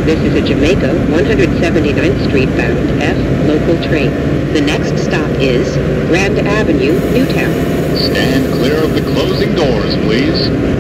This is a Jamaica 179th Street bound F local train. The next stop is Grand Avenue, Newtown. Stand clear of the closing doors, please.